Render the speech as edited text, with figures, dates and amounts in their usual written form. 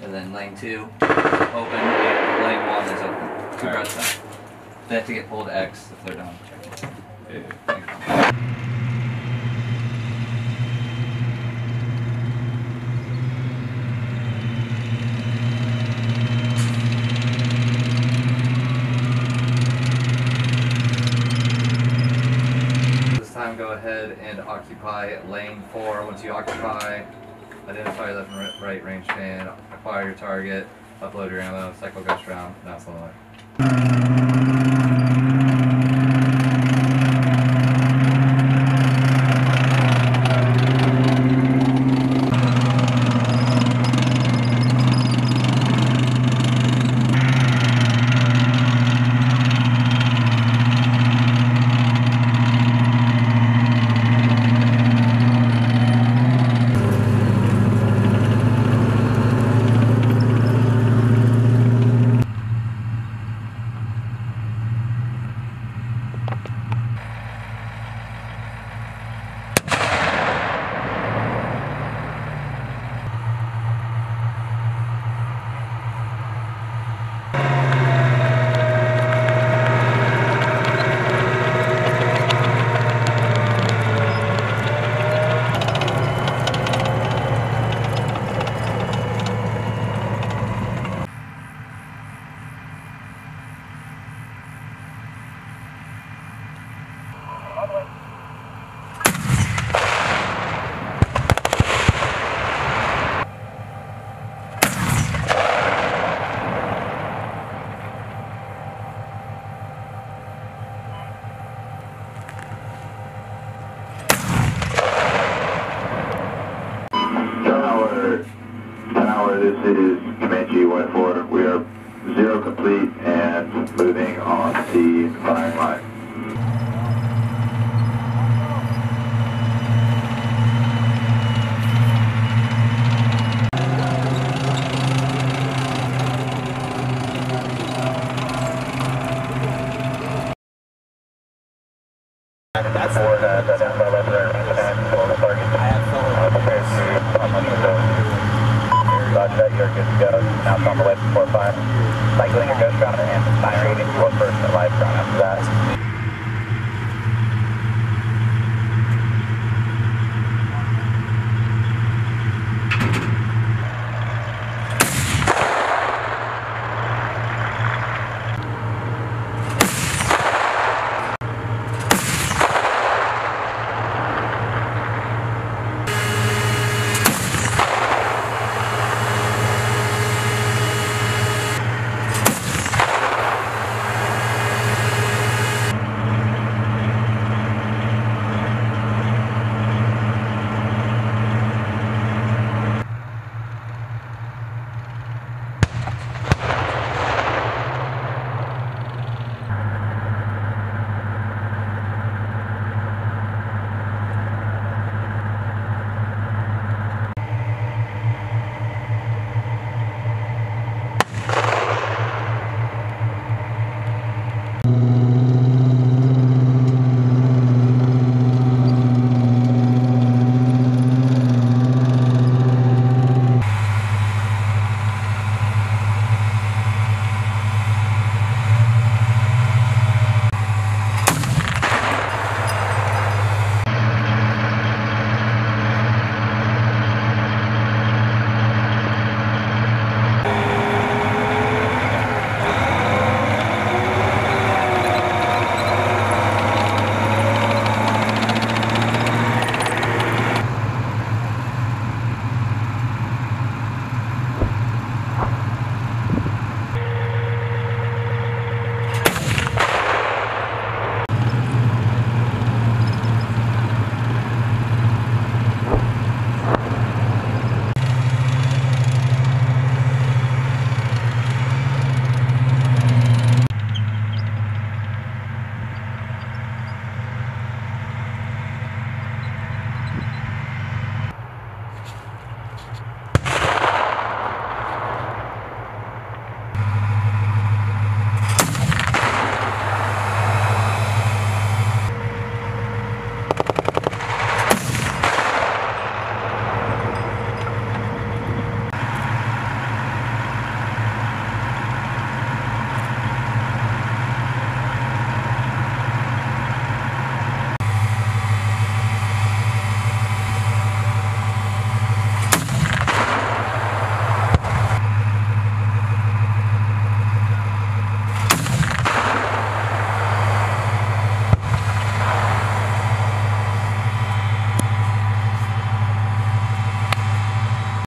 and then lane 2 open, and lane 1 is open. 2 breaths out. They have to get pulled X if they're done checking. Yeah. Go ahead and occupy lane 4. Once you occupy, identify left and right range fan, acquire your target, upload your ammo, cycle ghost round, now it's on the way. This is Comanche 1-4. We are 0 complete and moving on the firing line. That's for the down by left there and for the target. Prepared to Roger that, you're good to go. Now it's on the way for 4-5. Cycling your ghost round and firing into one person, live round after that.